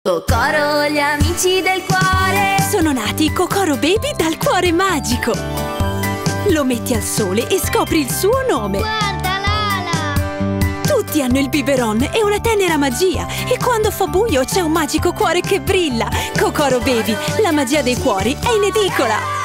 Cocoro, gli amici del cuore. Sono nati Cocoro Baby dal cuore magico. Lo metti al sole e scopri il suo nome. Guarda Lala! Tutti hanno il biberon e una tenera magia. E quando fa buio c'è un magico cuore che brilla. Cocoro Baby, la magia dei cuori è in edicola.